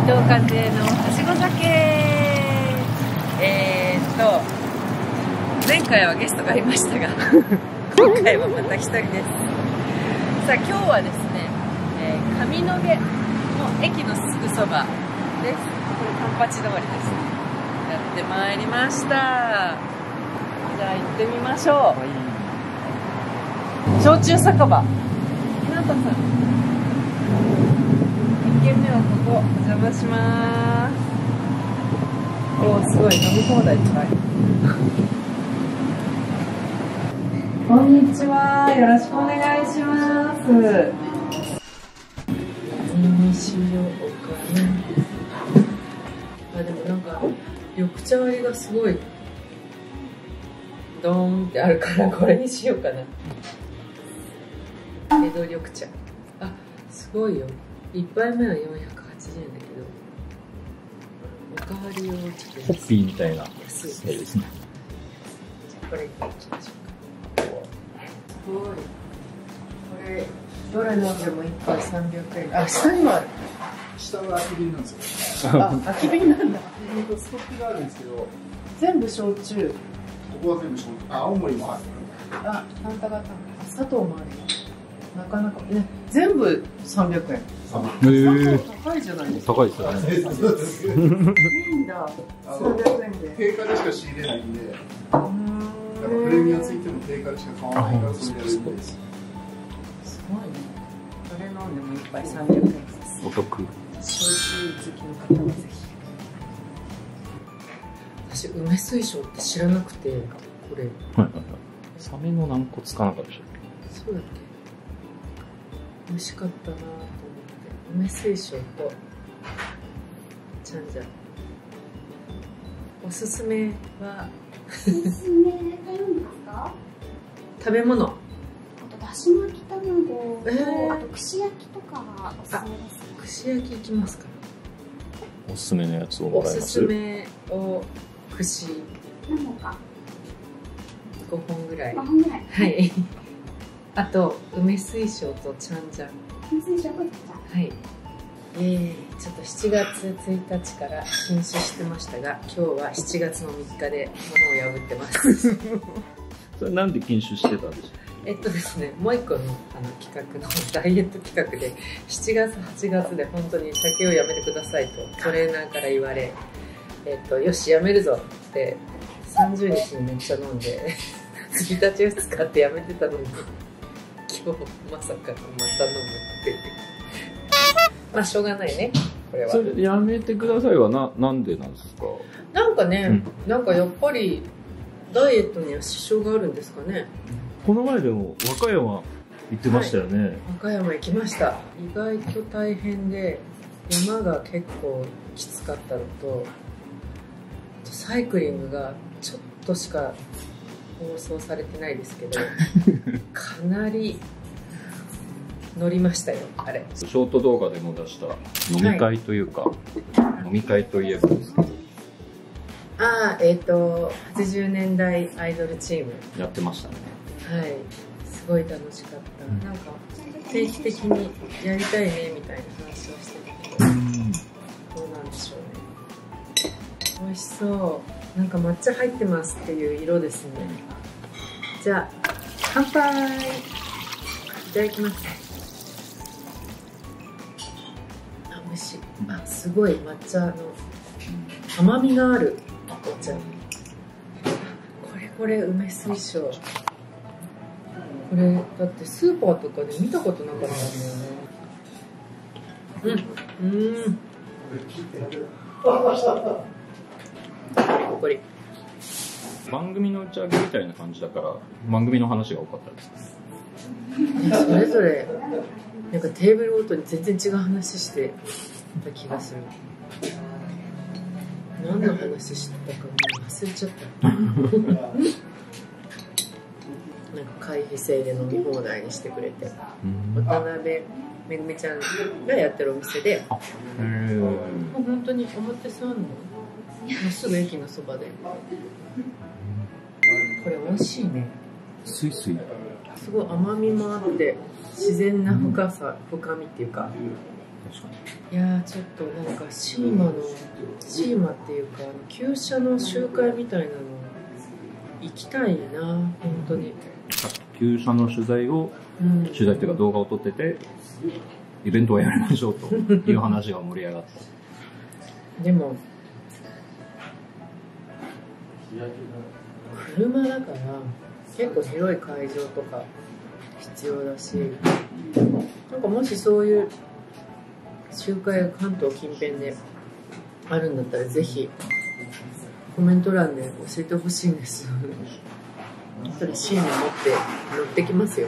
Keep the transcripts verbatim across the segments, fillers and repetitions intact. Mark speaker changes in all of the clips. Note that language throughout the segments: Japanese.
Speaker 1: 藤和恵のはしご酒。えーっと前回はゲストがいましたが今回はまた一人です。さあ今日はですね、えー、上野毛の駅のすぐそばです。これカンパチ通りです。やってまいりました。じゃあ行ってみましょう。はい、焼酎酒場日向さん、いっけんめはここお邪魔します。おー、すごい飲み放題いっぱいこんにちは、よろしくお願いします。何にしようかな。あ、でもなんか緑茶割りがすごいドーンってあるからこれにしようかな。江戸緑茶、あ、すごいよ。いっぱいめはよんひゃくはちじゅうえんだけど、おかわりをちょっと
Speaker 2: ホッピーみたいな
Speaker 1: 安いです
Speaker 2: ですね。
Speaker 1: じゃあこれいきましょうか。すごい。これどれ飲んでもいっぱいさんびゃくえん。あ、下にもある。
Speaker 3: 下は空き瓶なんですよ。
Speaker 1: あ、空き瓶なんだ。
Speaker 3: ストックがあるんですけど、
Speaker 1: 全部焼酎。
Speaker 3: ここは全部焼酎。あ、青森もある。
Speaker 1: あ、なんたがたん。砂糖もあるよ。なかなかね、全部さんびゃくえん。
Speaker 2: へえ。
Speaker 1: 高いじゃないですか。
Speaker 2: 高いですよね。
Speaker 1: いいんだ。さんびゃくえんで。
Speaker 3: 定価でしか仕入れないんで、だからプレミアついても定価でしか買わないからそれやるんです。
Speaker 1: すごいね。それ飲んでも一杯さんびゃくえんです。
Speaker 2: お得。
Speaker 1: 焼酎好きの方はぜひ。私梅水晶って知らなくて、これ。
Speaker 2: はいはいはい。サメの軟骨かなんかでしょ。
Speaker 1: そうだっけ。美味しかったなと思って、梅水晶とちゃんじゃん。おすすめは
Speaker 4: おすすめ食べ物ですか？
Speaker 1: 食べ物。
Speaker 4: あとだし巻き卵と、
Speaker 1: えー、
Speaker 4: あと串焼きとかがおすすめです。
Speaker 1: 串焼きいきますか。
Speaker 2: おすすめのやつをも
Speaker 1: お
Speaker 2: らえます。
Speaker 1: すすめを串
Speaker 4: 何本か？
Speaker 1: ごほんぐらい。
Speaker 4: ごほんぐらい。
Speaker 1: はい。あと梅水晶とちゃんじゃん。
Speaker 4: 梅水晶とちゃん。
Speaker 1: はい。えー、ちょっとしちがつついたちから禁酒してましたが、今日はしちがつのみっかで物を破ってます。
Speaker 2: それなんで禁酒してたんですか。
Speaker 1: えっとですね、もう一個のあの企画のダイエット企画でしちがつはちがつで本当に酒をやめてくださいとトレーナーから言われ、えっとよしやめるぞってさんじゅうにちにめっちゃ飲んでついたちふつかってやめてたのに今日まさかのまた飲むっていう。まあしょうがないね、これは。
Speaker 2: それやめてくださいはな、なんでなんですか。
Speaker 1: なんかね、
Speaker 2: うん、
Speaker 1: なんかやっぱりダイエットには支障があるんですかね。
Speaker 2: この前でも和歌山行ってましたよね。はい、
Speaker 1: 和歌山行きました。意外と大変で山が結構きつかったのと、サイクリングがちょっとしか放送されてないですけどかなり乗りましたよ、あれ。
Speaker 2: ショート動画でも出した飲み会というか、はい、飲み会といえばですけど、
Speaker 1: ああ、えっとはちじゅうねんだいアイドルチーム
Speaker 2: やってましたね。
Speaker 1: はい、すごい楽しかった。うん、なんか定期的にやりたいねみたいな話をしてたけど、うん、どうなんでしょうね。美味しそう。なんか抹茶入ってますっていう色ですね。じゃあ乾杯。いただきます。あ、美味しい。あ、すごい抹茶の甘みがあるお茶。これこれ梅水晶。これだってスーパーとかで見たことなかったんだよね。うん、うん。これ
Speaker 2: 番組の打ち上げみたいな感じだから番組の話が多かったです。
Speaker 1: それぞれなんかテーブルごとに全然違う話してた気がする。何の話してたかもう忘れちゃった。なんか会費制で飲み放題にしてくれて、渡辺めぐみちゃんがやってるお店で、あ、へー、もう本当に表参道のすぐ駅のそばで、これ美味しいね。
Speaker 2: スイスイ。
Speaker 1: すごい甘みもあって自然な深さ、深みっていうか、
Speaker 2: 確かに。
Speaker 1: いやーちょっとなんかシーマのシーマっていうか旧車の集会みたいなの行きたいな本当に。
Speaker 2: 旧車の取材を、うん、取材っていうか動画を撮っててイベントをやりましょうという話が盛り上がった。
Speaker 1: でも車だから結構広い会場とか必要だし、なんかもしそういう集会が関東近辺であるんだったらぜひコメント欄で教えてほしいんです。やっぱりシーネ持って乗ってきますよ。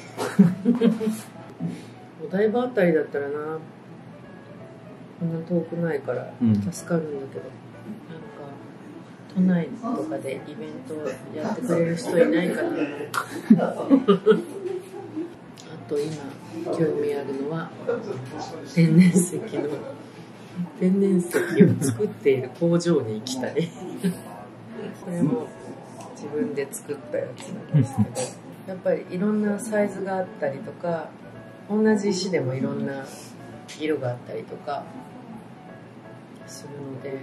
Speaker 1: お台場あたりだったらな、こんな遠くないから助かるんだけど、うん、なんか都内とかでイベントやってくれる人いないかな。あと今興味あるのは天然石の天然石を作っている工場に行きたい。これも自分で作ったやつなんですけど、やっぱりいろんなサイズがあったりとか、同じ石でもいろんな色があったりとかするので、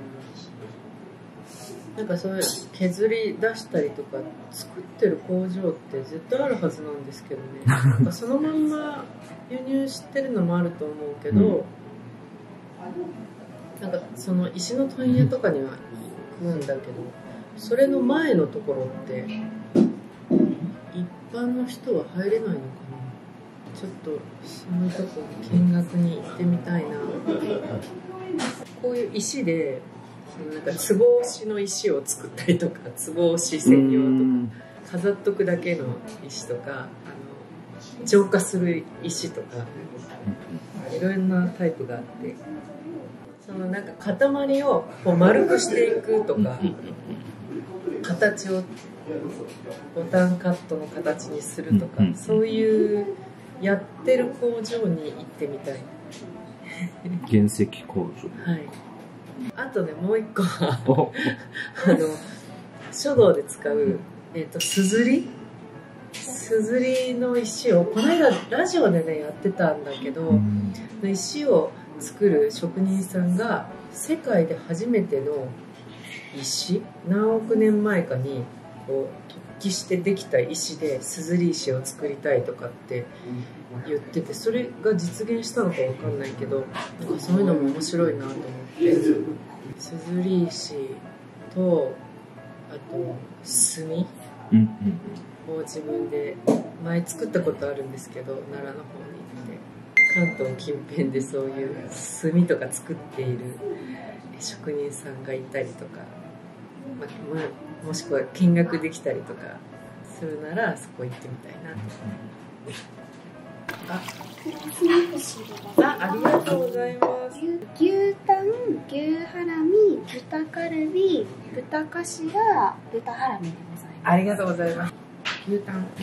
Speaker 1: なんかそういう削り出したりとか作ってる工場って絶対あるはずなんですけどね。なんかそのまんま輸入してるのもあると思うけど、なんかその石の問屋とかには行くんだけど、それの前のところって一般の人は入れないのかな。ちょっとそういうとこ見学に行ってみたいな。こういう石でなんか壺押しの石を作ったりとか、壺押し専用とか飾っとくだけの石とか、あの浄化する石とかいろんなタイプがあって、そのなんか塊をこう丸くしていくとか、形をボタンカットの形にするとか、そういうやってる工場に行ってみたい。
Speaker 2: 原石工場。
Speaker 1: はい。あとね、もう一個はあの書道で使うえっとすずりすずりの石をこの間ラジオでねやってたんだけど、石を作る職人さんが世界で初めての石、何億年前かにこう突起してできた石ですずり石を作りたいとかって言ってて、それが実現したのかわかんないけど、なんかそういうのも面白いなと思って、すずり石とあと墨を自分で前作ったことあるんですけど、奈良の方に行って関東近辺でそういう墨とか作っている職人さんがいたりとか、まあ、もしくは見学できたりとかするならそこ行ってみたいなと。あ、あ、ありがとうございます。
Speaker 4: 牛タン、牛ハラミ、豚カルビ、豚かしら、豚ハラミでございます。
Speaker 1: ありがとうございます。牛タン。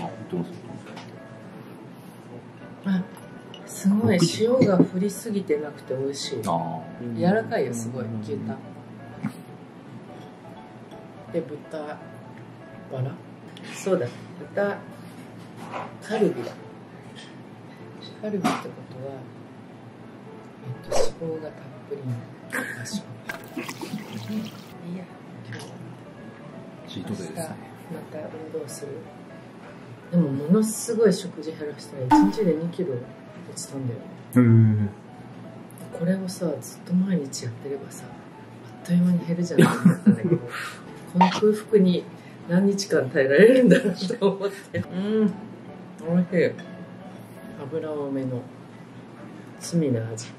Speaker 1: あ、すごい塩が振りすぎてなくて美味しい。柔らかいよ、すごい牛タン。で、豚バラ。そうだ、豚カルビだ。カルビってことは、えっと、脂肪がたっぷりの場所。いや、今日は
Speaker 2: チートデイですね。
Speaker 1: また運動する。でもものすごい食事減らしたらいちにちでにキロ落ちたんだよね。
Speaker 2: うん。
Speaker 1: これをさ、ずっと毎日やってればさ、あっという間に減るじゃないかと思ったんだけど、この空腹に何日間耐えられるんだろうと思って。うん、おいしい。油多めの罪な味。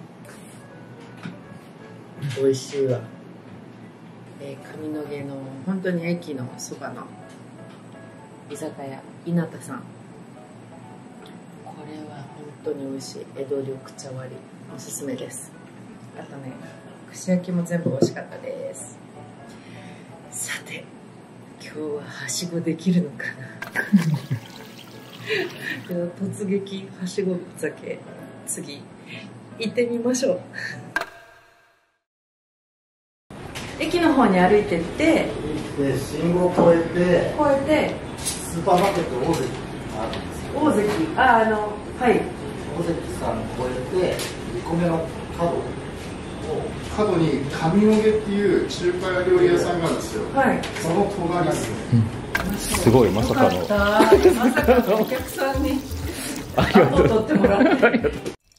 Speaker 1: 美味しいわ。えー、上野毛の本当に駅のそばの居酒屋稲田さん。これは本当に美味しい。江戸緑茶割りおすすめです。あとね、串焼きも全部美味しかったです。さて、今日ははしごできるのかな。突撃はしご酒、次行ってみましょう。駅の方に歩いてって、
Speaker 3: で信号を越えて、
Speaker 1: 越えて
Speaker 3: スーパーマーケット大関あるんですよ。
Speaker 1: 大関、あ、あの、はい。
Speaker 3: 大関さんを越えてにこめの角角に上野毛っていう中華料理屋さんがあるんですよ。はい。その隣ですね。
Speaker 2: すごい、まさかの。
Speaker 1: まさかのお客さんにアポ取ってもらって。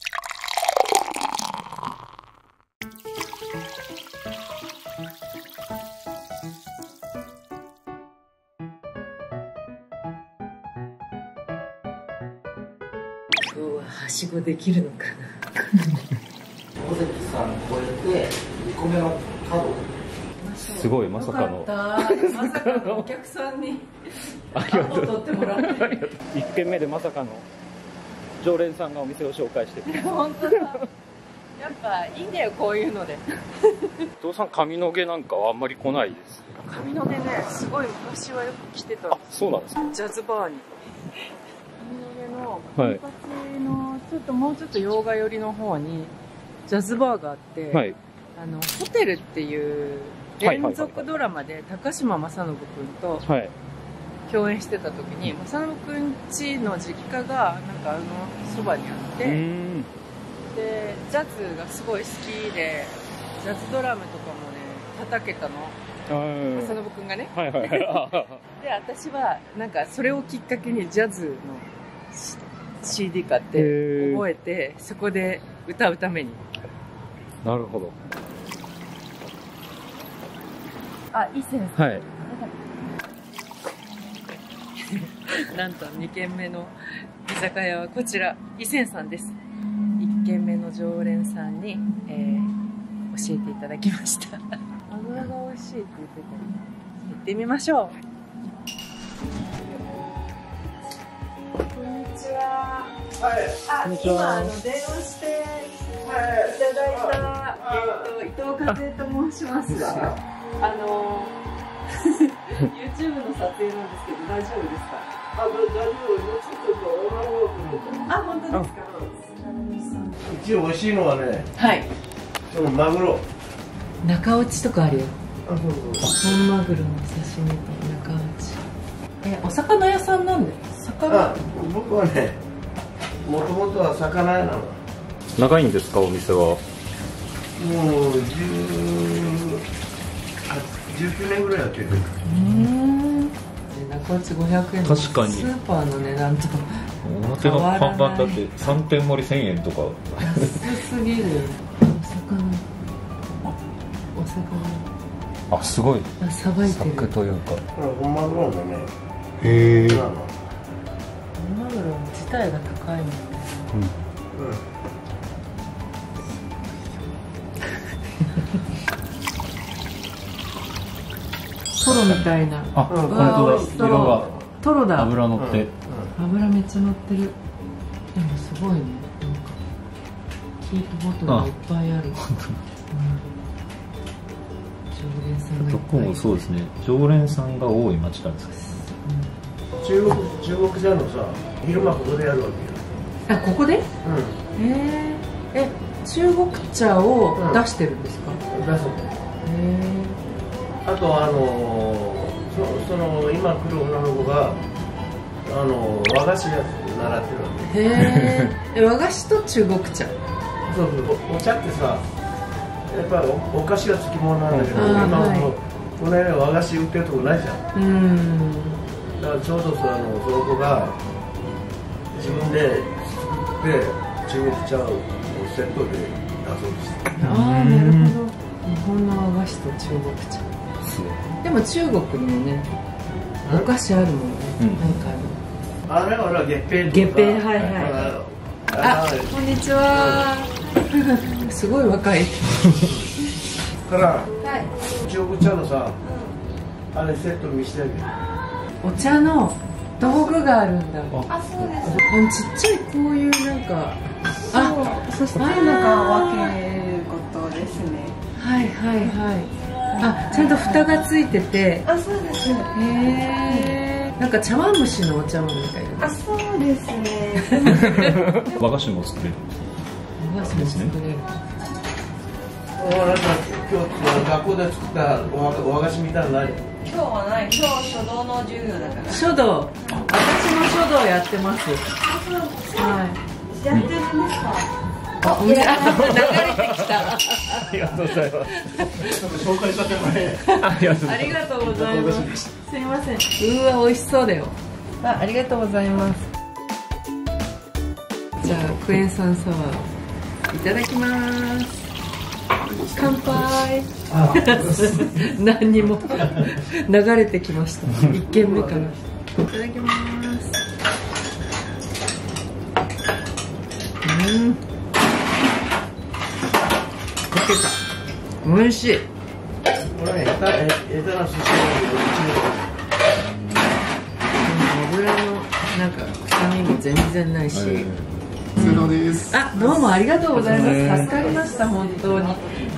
Speaker 1: 今日ははしごできるのかな。
Speaker 5: 尾関さん超えてにこめの角。
Speaker 2: すごい、まさかの。
Speaker 1: まさかのお客さんにアポ取ってもらって。
Speaker 2: 一軒目でまさかの常連さんがお店を紹介してくれる。
Speaker 1: 本当だ。やっぱいいんだよ、こういうので。
Speaker 2: 伊藤さん、上野毛なんかはあんまり来ないです。
Speaker 1: 上野毛ね、すごい昔はよく来てた。
Speaker 2: あ、そうなんですか。
Speaker 1: ジャズバーに。上野毛のカンパチのちょっともうちょっと洋画寄りの方にジャズバーがあって、はい、あのホテルっていう連続ドラマで高島正信君と共演してた時に、正信君家の実家がなんかあのそばにあって、でジャズがすごい好きでジャズドラムとかもね叩けたの。正信君がね。で私はなんかそれをきっかけにジャズの シーディー 買って覚えて、そこで歌うために。
Speaker 2: なるほど。
Speaker 1: あ、いい先生。
Speaker 2: はい。
Speaker 1: なんとに軒目の居酒屋はこちら、伊仙さんです。いっ軒目の常連さんに、えー、教えていただきました。油が美味しいって言ってたので、行ってみましょう。こんにちは。はい。あ、今あの電話していただいた、えっと伊藤和恵と申します。あの YouTube の撮影なんですけど大丈夫ですか？あ、大丈夫。あ、本当ですか？
Speaker 5: 一応美味しいのはね。はい。そのマグロ。
Speaker 1: 中落ちとかあるよ。あ、そうそう。本マグロの刺身と中落ち。え、お魚屋さんなんで？魚？
Speaker 5: あ、僕はね、もともとは魚屋なの。
Speaker 2: 長いんですか、お店は？もう
Speaker 5: じゅうきゅうねんぐらいやってる。
Speaker 1: うん。中落ちごひゃくえん。
Speaker 2: 確かに。
Speaker 1: スーパーの値段と。
Speaker 2: 表の看板だってさんてん盛りせんえんとか。
Speaker 1: 安すぎる。お魚。お魚。
Speaker 2: あ、すごい。
Speaker 1: あ、さばいてる。
Speaker 2: サクというか。
Speaker 5: これ本マグロのね。
Speaker 2: へえ。
Speaker 1: 本マグロ自体が高いもんね。うん。うん。トロみたいな。
Speaker 2: あ、本当だ。色が。
Speaker 1: トロだ。
Speaker 2: 油乗って。
Speaker 1: 油めっちゃ乗ってる。でもすごいね。なんかキープボトルがいっぱいある。常連さんがいっぱい。どこも
Speaker 2: そうですね。常連さんが多い町なんですか。
Speaker 5: 中国中国茶のさ、昼間ここでやるわけよ。
Speaker 1: あ、ここで？うん。へえ。え、中国茶を出してるんですか？
Speaker 5: 出すの。へえ。あとあのそその今来る女の子があの和菓子や習ってるわけ。
Speaker 1: へえ。和菓子と中国茶。
Speaker 5: そうそう。お茶ってさ、やっぱり お, お菓子がつきものなんだけど、今も、はい、この辺和菓子売ってるとこないじゃん。うん。だからちょうどさ、あのその子が自分で作って中国茶をセットで出そうとして。
Speaker 1: ああ、なるほど。日本の和菓子と中国茶。でも中国にもね、お菓子あるもんね。なんか
Speaker 5: ある。あれは月餅。
Speaker 1: 月餅、はいはい。あ、こんにちは。すごい若い。
Speaker 5: から、中国茶のさ、あれセット見してあげる。
Speaker 1: お茶の道具があるんだ。あ、そうです。ちっちゃいこういうなんか、
Speaker 4: あ、そしてなんか分けることですね。
Speaker 1: はいはいはい。あ、ちゃんと蓋がついてて。
Speaker 4: あ、そうです。へ
Speaker 1: え。なんか茶碗蒸しのお茶碗みたいな。
Speaker 4: あ、そうですね。
Speaker 2: 和菓子も作れる。
Speaker 1: 和菓子も作れる。
Speaker 5: なんか今日学校で作った和菓子みたいなの何？
Speaker 4: 今日はない。今日書道の授業だから。
Speaker 1: 書道。私も書道やってます。
Speaker 4: あ、そう。はい。やってるんですか？
Speaker 1: あ、お店、あ、流れてきた。
Speaker 5: ありがとうございます。
Speaker 3: 紹介した手前。
Speaker 5: ありがとうございます。
Speaker 1: ありがとうございます。すいません。うわ、美味しそうだよ。あ、ありがとうございます。じゃあ、クエン酸サワー。いただきます。乾杯。何にも流れてきました。一軒目から。いただきます。うん。美味しい。
Speaker 5: これ下手な寿司なんで
Speaker 1: 油のなんか臭みも全然ないし。
Speaker 3: ゼロです。
Speaker 1: あ、どうもありがとうございます。助かりました、本当に。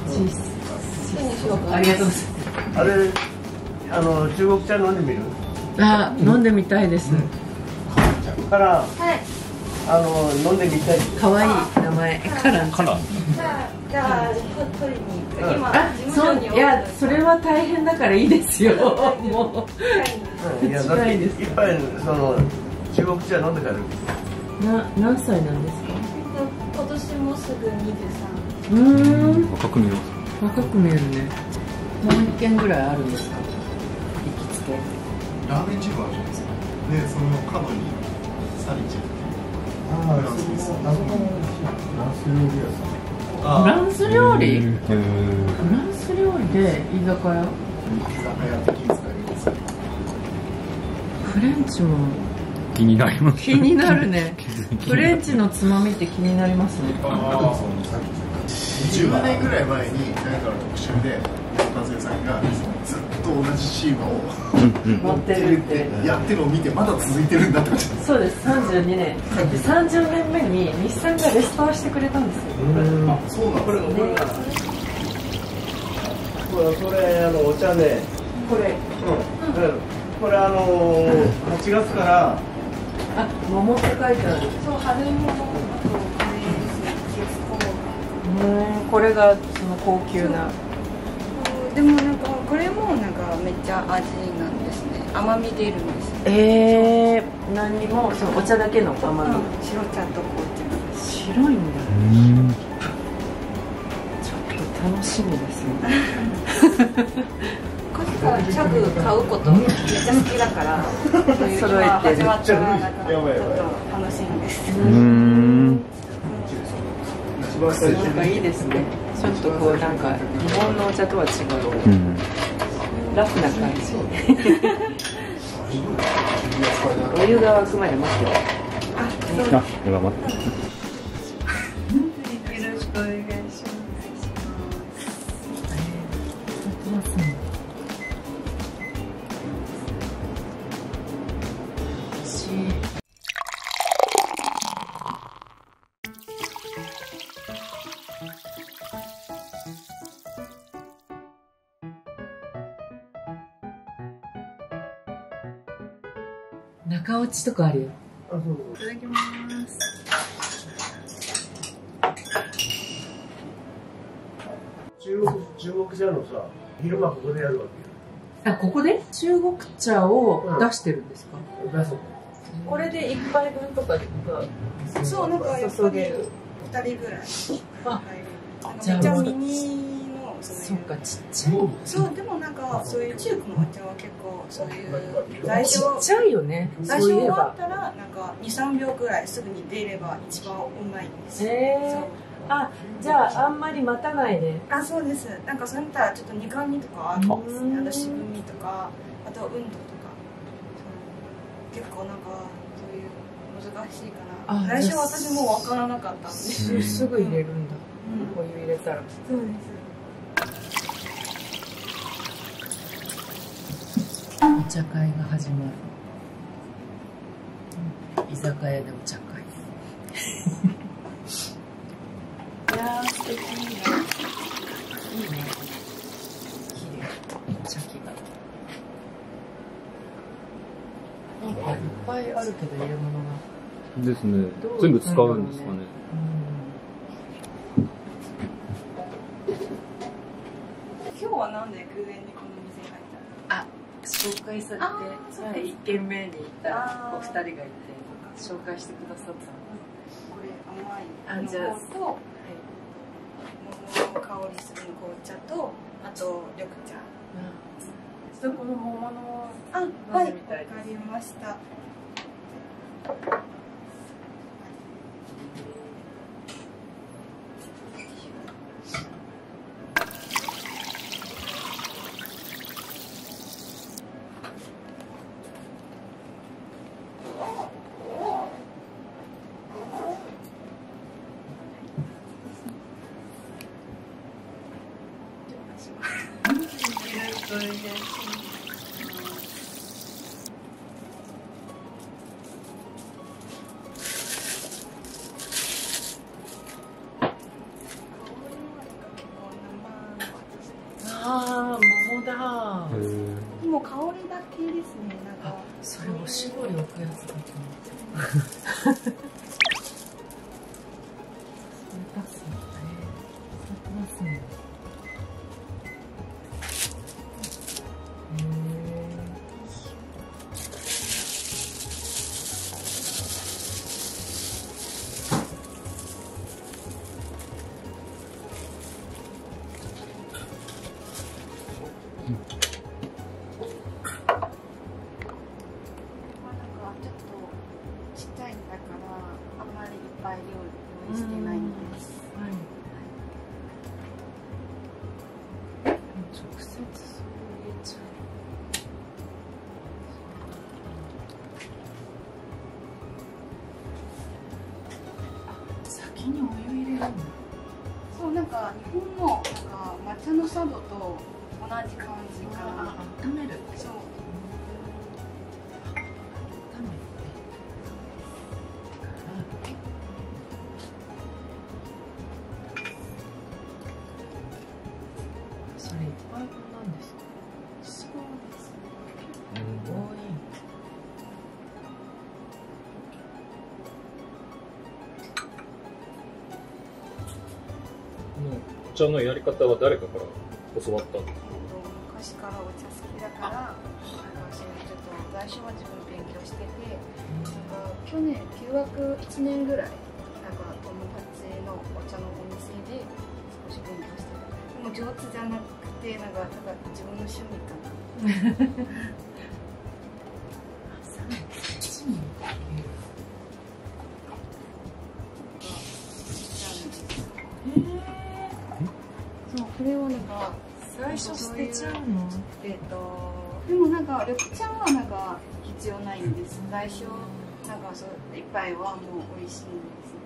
Speaker 1: ありがとうございます。
Speaker 5: あれ、あの中国茶飲んでみる？
Speaker 1: あ、飲んでみたいです。
Speaker 5: から、あの飲んでみたい。
Speaker 1: 可愛い名前。カラン。
Speaker 2: カラン。
Speaker 4: じゃあ取りに行く。今
Speaker 1: あ、そういやそれは大変だからいいですよ。もう。
Speaker 5: いやだっていっぱいその中国茶飲んでから。
Speaker 1: な何歳なんですか？
Speaker 4: 今年もすぐにじゅうさん。
Speaker 1: うーん。
Speaker 2: 若く見えます。
Speaker 1: 若く見えるね。何軒ぐらいあるんですか？行きつけ。
Speaker 3: ラーメンチームあるじゃないですか。で、その角にサリチェ。
Speaker 5: ああ、フランス料理屋さん。
Speaker 1: フランス料理？
Speaker 2: へ
Speaker 1: フランス料理で居酒屋？
Speaker 3: 居酒屋的に使えるんですけど。
Speaker 1: フレンチも
Speaker 2: 気になります。
Speaker 1: 気になるね。フレンチのつまみって気になりますね。
Speaker 3: じゅうねんぐらい前に誰かの特集で男性さんがずっと同じシーマを
Speaker 1: 持ってるって
Speaker 3: やってるのを見てまだ続いてるんだってことです。
Speaker 1: そうです。さんじゅうにねんでさんじゅうねんめに日産がレストアしてくれたんですよ。
Speaker 3: あ、そうなんですね。
Speaker 5: これこれあのお茶ね。
Speaker 1: これ、
Speaker 5: うん。これあのはちがつから。
Speaker 1: あ、桃って書いてある。
Speaker 4: そう、春桃とカレー
Speaker 1: うん、これがその高級な。
Speaker 4: でもなんかこれもなんかめっちゃ味なんですね。甘み出るんです。
Speaker 1: えー、何にもそのお茶だけの甘み。
Speaker 4: 白茶と紅茶。
Speaker 1: 白いんだ。ちょっと楽しみですね。
Speaker 4: コスカ茶具買うことめっちゃ好きだからそういう今始まったらなんかちょっと楽しみです。
Speaker 1: うん。なんかいいですね。ちょっとこうなんか日本のお茶とは違う、うん、ラフな感じ。お湯が沸くまで待ってる。
Speaker 4: あ、そうです。
Speaker 2: あ、では待って。
Speaker 4: よろしくお願いします。
Speaker 1: 中落ちとかあるよ。
Speaker 5: あ、そうそう。
Speaker 4: いただきます。
Speaker 5: 中国中国茶のさ、昼間ここでやるわけよ。
Speaker 1: あ、ここで中国茶を出してるんですか？
Speaker 5: うん、出す。
Speaker 1: これで一杯分とかで
Speaker 4: そう、なんか
Speaker 1: 注げる。
Speaker 4: 二人ぐらい。
Speaker 1: あ、
Speaker 4: じゃあめっちゃミニの
Speaker 1: そっか、ちっちゃい。
Speaker 4: そう、でもなんかそういう中国のお茶は結構そういう材料
Speaker 1: ちっちゃいよね。
Speaker 4: 材料があったらなんかに、さんびょうくらいすぐに出れば一番うまいんです。
Speaker 1: へー。あ、じゃああんまり待たないね。
Speaker 4: あ、そうです。なんかそれ見たらちょっと苦味とかあるんですね。あと渋みとか、あと温度とか。結構なんかそういう難しいかな。最初私もわからなかったんで。
Speaker 1: すぐ入れるんだ。お湯入れたら。
Speaker 4: そうです。
Speaker 1: お茶会が始まる。居酒屋でお茶会。いやー、素敵な。いいね。綺麗。茶器が。なんかいっぱいあるけど入れ物が。
Speaker 2: ですね。全部使うんですかね。
Speaker 4: 今日はなんで偶然にこの店に入ったの？あ、
Speaker 1: 紹介されて、一軒目に行ったらお二人がいて紹介してくださったの。
Speaker 4: これ甘い。
Speaker 1: あ、じゃあ
Speaker 4: 桃の香りする紅茶と、あと緑茶。
Speaker 1: ちょっとこの桃の
Speaker 4: あ、はい、わかりました。
Speaker 1: ああ、桃だ。
Speaker 4: もう香りだけですね。なんか
Speaker 1: それおしぼり置くやつだと思って。立つのね。立ってますね。先にお湯入れるんだ。
Speaker 4: そう、なんか日本のなんか抹茶の茶道と同じ感じかな。
Speaker 1: 温める。
Speaker 4: そう。
Speaker 1: 温めて。それいっぱい分なんですか。
Speaker 4: そうですね。
Speaker 1: 多い。
Speaker 2: お茶のやり方は誰かから教わったの？
Speaker 4: 昔からお茶好きだから、なんかそういうちょっと最初は自分勉強してて、なんか去年留学いちねんぐらい、なんか友達のお茶のお店で少し勉強してた。でも上手じゃなくて、なんかただ自分の趣味かな。これをなんか
Speaker 1: 最初捨てちゃうの？
Speaker 4: えっとでもなんか緑茶はなんか必要ないんです。最初なんかそう一杯はもう美味しいんですね。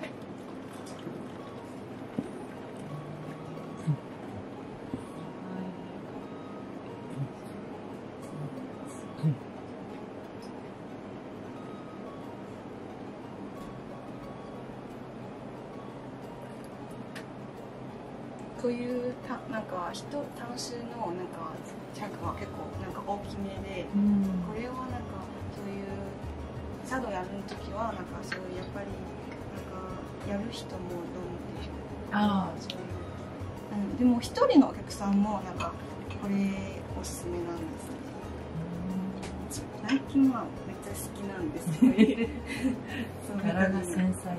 Speaker 4: こういうたなんか一単種のなんか茶具は結構なんか大きめで、うん、これはなんかそういう茶道やるときはなんかそういうやっぱりなんかやる人も飲んで、ああそういう、うん、でも一人のお客さんもなんかこれおすすめなんですね。うん、最近はめっちゃ好きなんですね。
Speaker 1: 柄が繊細ですね。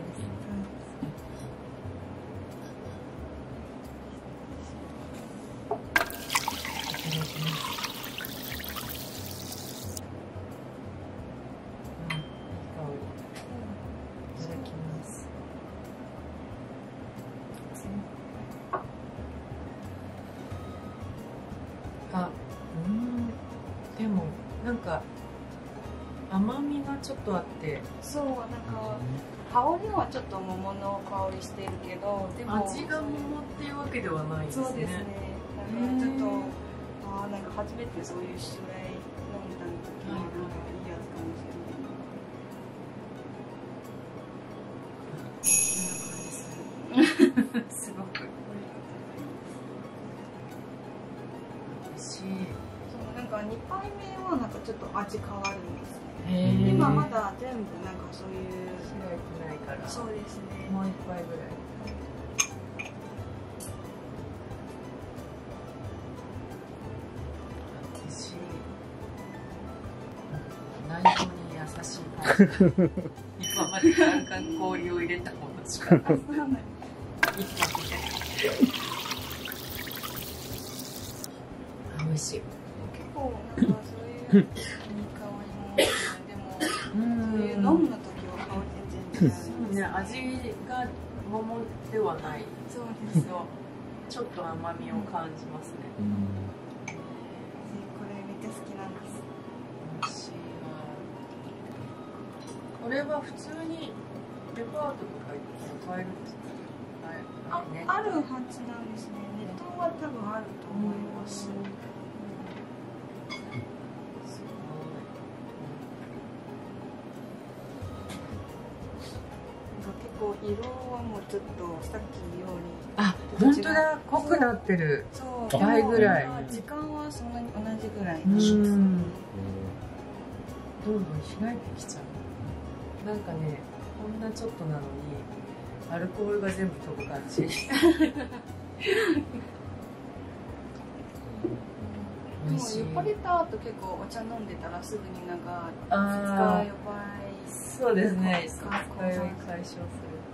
Speaker 1: あ、うん、でもなんか甘みがちょっとあって、
Speaker 4: そうなんか香りはちょっと桃の香りしてるけど、でも
Speaker 1: 味が桃っていうわけではないですね。
Speaker 4: そうですね。なんかちょっとあなんか初めてそういう種類飲んだ時になんかいいやつかもしれない。
Speaker 1: こんな感じする。すごく。
Speaker 4: そうなんかにぱいめはなんかちょっと味変わるんですね。今まだ全部なんかそういう
Speaker 1: 開いてないから。
Speaker 4: そうですね。
Speaker 1: もう一杯ぐらい。私内臓に優しい感じ。今までガンガン氷を入れたものしかない。一杯で。 美味しい。
Speaker 4: 結構なんかそういういい香りもでもそういう飲むの時は香り全然違う
Speaker 1: ね、味が桃ではない。
Speaker 4: そうですよ。
Speaker 1: ちょっと甘みを感じますね。
Speaker 4: これめっちゃ好きなんです。
Speaker 1: 美味しいな。これは普通にデパートとか行って買えるんですか？
Speaker 4: あ、あるはずなんですね。ネットは多分あると思います。結構色はもうちょっとさっきより
Speaker 1: あ、本当だ、濃くなってる。
Speaker 4: そう
Speaker 1: 倍ぐらい。
Speaker 4: 時間はそんなに同じぐらい。
Speaker 1: うん。どんどん開いてきちゃう。なんかね、こんなちょっとなのにアルコールが全部飛ぶ感じ。
Speaker 4: でも酔っ払った後結構お茶飲んでたらすぐになんか二
Speaker 1: あ
Speaker 4: 日酔っ払い。
Speaker 1: そうですね。二日酔い解消する。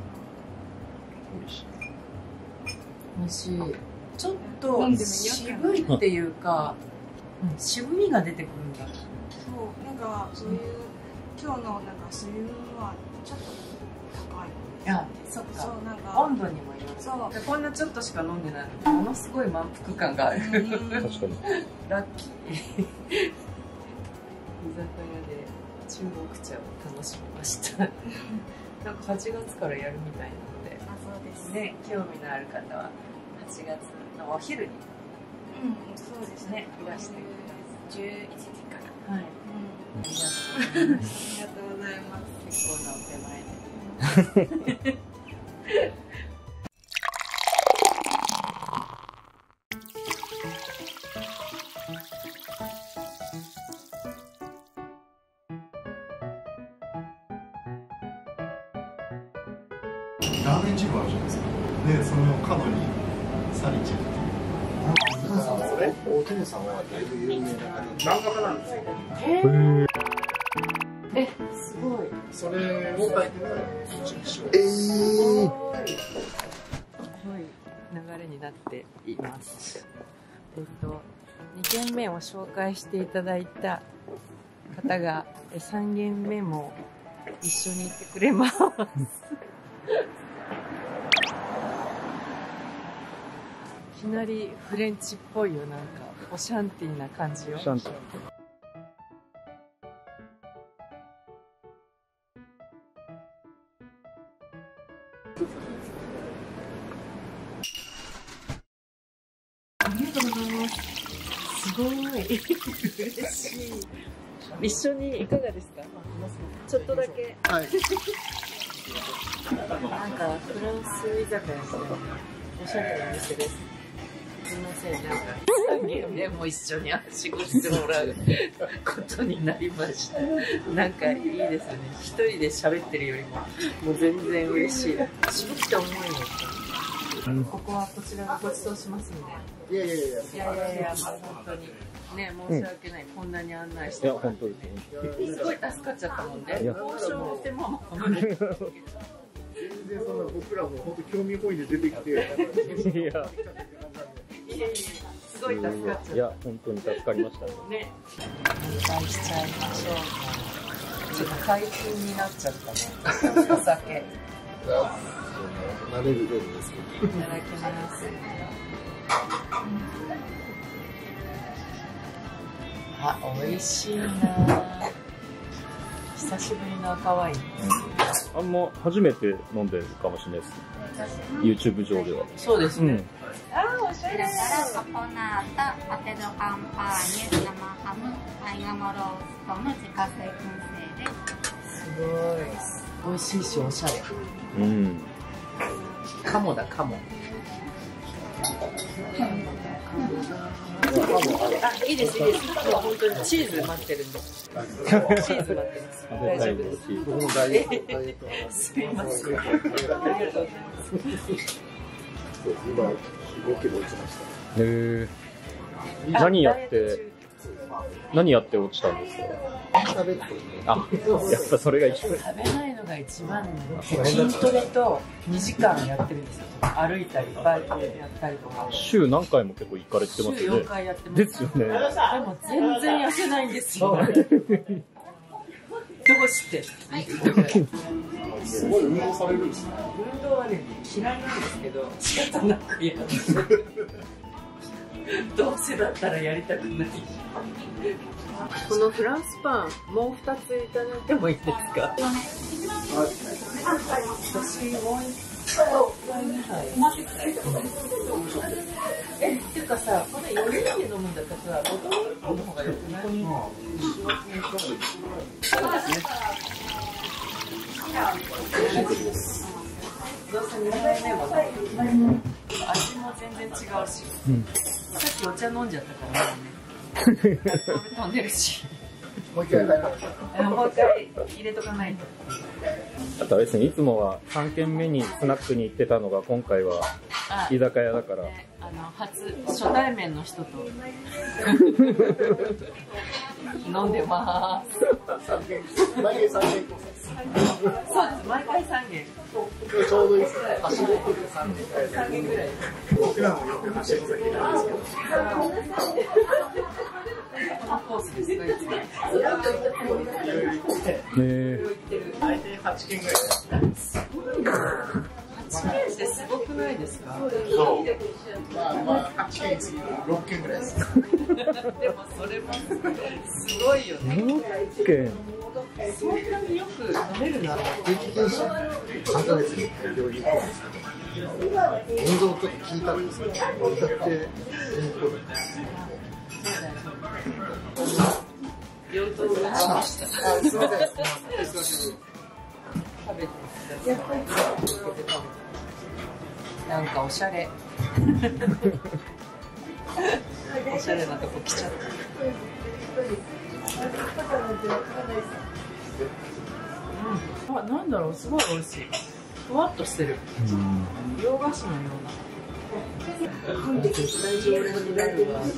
Speaker 1: 美味しい。ちょっと渋いっていうか、渋みが出てくるんだ。
Speaker 4: そうなんかそういう今日のなんか水温はちょっと高い。
Speaker 1: いや、そっか。
Speaker 4: そうなんか
Speaker 1: 温度にもよる。そう。こんなちょっとしか飲んでないのにものすごい満腹感がある。
Speaker 2: 確かに。
Speaker 1: ラッキー。居酒屋で中国茶を楽しみました。なんかはちがつからやるみたいなので。
Speaker 4: あ、そうです
Speaker 1: ね、興味のある方ははちがつのお昼に。
Speaker 4: うん、そうですね。
Speaker 1: いらしてくだ
Speaker 4: じゅういちじから。
Speaker 1: さい。はい。
Speaker 4: うん、
Speaker 1: ありがとうございます。
Speaker 4: ありがとうございます。
Speaker 1: 結構なお手前で。
Speaker 3: ラーメンジムあるじゃないですか。で、その角にサリチェっていう。
Speaker 5: お父さんはだいぶ有名な方、漫画家なんですよ。
Speaker 1: え、すごい。
Speaker 3: それを書いてるそっちにしよう。
Speaker 5: えー、
Speaker 1: すごい流れになっています。えっと、にけんめを紹介していただいた方がさんげんめも一緒に行ってくれます。いきなりフレンチっぽいよ、なんかオシャンティーな感じよ。
Speaker 2: シャンティ
Speaker 1: ありがとうございます。すごい嬉しい。一緒にいかがですか？ちょっとだけ。
Speaker 3: はい。
Speaker 1: なんかフランス居酒屋ですね。おしゃれなお店です。すみません、なんかさんげんめも一緒にはしごしてもらうことになりました。なんかいいですね。一人で喋ってるよりももう全然嬉しい。絞って重いの。ここはこちらがご馳走しますんで。
Speaker 3: いやいやいや。
Speaker 1: いやいやいや、まあ本当にね、申し訳ない、こんなに案内して
Speaker 2: いや、
Speaker 1: もらって
Speaker 2: 本当ですね。
Speaker 1: すごい助かっちゃったもんね。
Speaker 2: いや
Speaker 1: 交渉の手間も。
Speaker 3: 全然そんな僕らも本当興味本位で出てきて。いや。
Speaker 1: いやいや、すごい助かっちゃった。
Speaker 2: いや、本当に助かりましたね。
Speaker 1: ね。お願いしちゃいましょう。ちょっと解禁になっちゃったね。お酒。
Speaker 3: 慣れる量ですけど。
Speaker 1: いただきます。あ、美味しいな。久しぶりの赤ワイン。
Speaker 2: あんま初めて飲んでるかもしれないです。YouTube 上では。
Speaker 1: そうですね。
Speaker 4: あ、おしゃれ。
Speaker 6: カポナータ、パテドカンパーニュ、生ハム、アイガモローストの自家製燻製です。
Speaker 1: すごい。美味しいし、おしゃれ。
Speaker 2: うん。
Speaker 1: カモだ、カモ。あ、いいです、いいです。もう本当にチーズ待ってるんで。チーズ待ってます。大丈夫です。
Speaker 3: 僕もダイエット、ダイエット。
Speaker 1: すみません。ありがとうございます。
Speaker 3: 今、ごキロ落ちました。
Speaker 2: へえ。何やって何やって落ちたんですか？
Speaker 3: 食べて。
Speaker 2: あ、やっぱそれが一番。
Speaker 1: 食べないのが一番ね、筋トレとにじかんやってるんですよ。歩いたりバイクでやったりとか。
Speaker 2: 週何回も結構行かれてますよね。
Speaker 1: 週よんかいやってます。
Speaker 2: ですよね。
Speaker 1: でも全然痩せないんですよ。どうして？
Speaker 3: すごい運動されるんですね。
Speaker 1: 運動はね、嫌いなんですけど、仕方なくやる。どうせだったらやりたくない。このフランスパン、もうふたついただいてもいいですか？私もう一え、っていうかさ、これよにんで飲むんだったらさ、ボトルの方がよくない？どうせにはい目もね、味も全然違うし、うん、さっきお茶飲んじゃったからね。飛んでるし。もう一回もう一回入れとかないと。
Speaker 2: あとあれですね、いつもはさんけんめにスナックに行ってたのが今回は居酒屋だから、ね、
Speaker 1: あの初初対面の人と飲んでます。
Speaker 3: 毎回さんけんコース。
Speaker 1: そうです、毎回さんけん。
Speaker 3: ちょうどいいですね。はしごでさんけん。
Speaker 1: さんけんぐらい。
Speaker 3: 僕らもよくはしご先なんですけど。
Speaker 1: このコースですか、いつも。
Speaker 3: 大体はちけんぐらい。
Speaker 1: すごいな。はちけんってすごくないですか？
Speaker 3: そう。まあまあはちけん次ろっけんぐらいです。
Speaker 1: でもそれもすごいよね。
Speaker 2: ろっけん。
Speaker 1: そんなによく飲めるな。
Speaker 3: さんかげつに病院行くんですけど、運動ちょっと聞いたんですけど、だって
Speaker 1: 病棟がしました。
Speaker 3: あ、すみません。久しぶり。
Speaker 1: 食べてください。なんかおしゃれ。おしゃれなとこ来ちゃった。うん、あ、なんだろう、すごい美味しい。ふわっとしてる。洋菓子のような。絶対常連になるわ。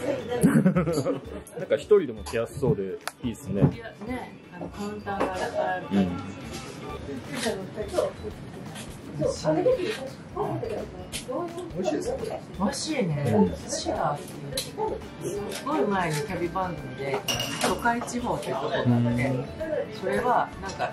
Speaker 2: なんか一人でも来やすそうでいいですね。
Speaker 1: いやね、あのカウンターがあるから。うん、美味しいですね。美味しいね。シアっていうすごい前にキャビ番組で都会地方っていうところがあって、それはなんか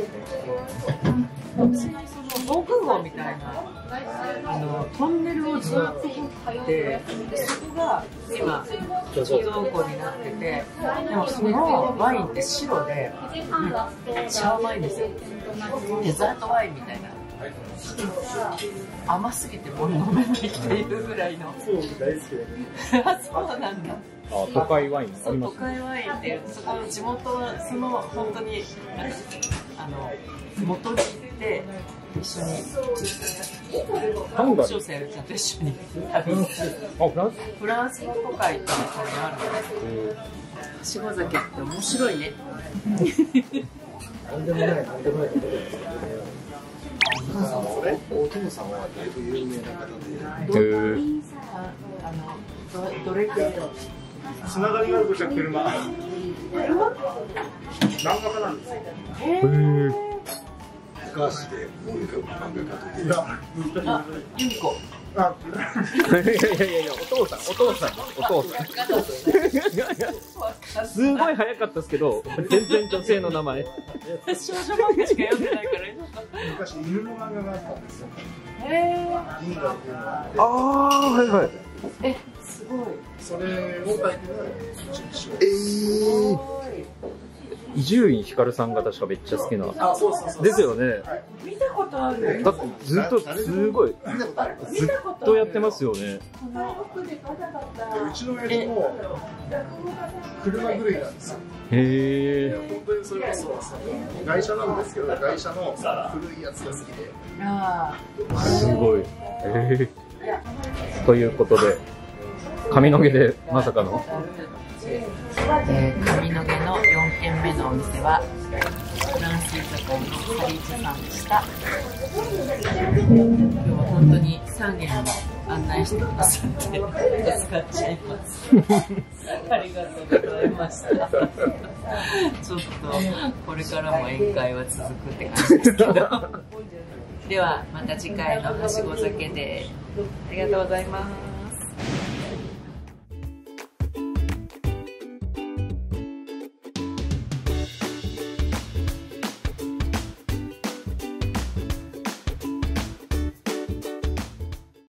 Speaker 1: 普通にその防空壕みたいなあのトンネルをずっと掘って、そこが今貯蔵庫になってて、でもそのワインって白でめっちゃ甘いんですよ。デザートワインみたいな。甘すぎてもう飲めないっていうぐらいの。そう大好きだ。あ、そうなんだ。
Speaker 2: あ、都会ワインあります。
Speaker 1: 都会ワインっていう、そこの地元はその本当にあの元に行って一緒に
Speaker 2: ハンガリー。
Speaker 1: 小生ちゃんと一緒に旅。
Speaker 2: あ、フランス？
Speaker 1: フランスの都会っていうのがあるので、はしご酒って面白いね。
Speaker 3: なんでもない、なんでもないことですけどね。お父さんはだいぶ有名な方で。
Speaker 2: へえ。
Speaker 1: あのどれくらい
Speaker 3: つながりがあるとしたら車。漫画家なんですよ。
Speaker 2: へえ。
Speaker 3: 高橋で漫画家と。
Speaker 1: あ、ユミコ。
Speaker 3: あ、
Speaker 2: いやいやいやいや、お父さん、お父さん、お父さん。すごい早かったですけど、全然女性の名前。
Speaker 1: 少女漫画しか読んでないから。
Speaker 3: 昔犬の漫画があったんですよ。
Speaker 1: へえ。
Speaker 3: 銀河っていうのがあって。
Speaker 2: ああ、はいはい。
Speaker 1: え、すごい。
Speaker 3: それを書いてない一応。
Speaker 2: ええ。伊集院光さんが確かめっちゃ好きな。
Speaker 3: あ、そうそうそう。
Speaker 2: ですよね。
Speaker 1: 見たことある。
Speaker 2: だってずっとすごいずっとやってますよね。
Speaker 3: うちの親父も車狂いなんですよ。
Speaker 2: へえ。
Speaker 3: 本当にそれこそ外車なんですけど、外車の古いやつが好きで。
Speaker 1: あ
Speaker 2: あ、すごい。ええ。ということで、髪の毛でまさかの。
Speaker 1: えー、髪の毛のよんけんめのお店はフランス居酒屋のサリーチェさんでした。今日は本当にさんげん案内してくださって助かっちゃいます。ありがとうございました。ちょっとこれからも宴会は続くって感じですけど。ではまた次回のはしご酒でありがとうございます。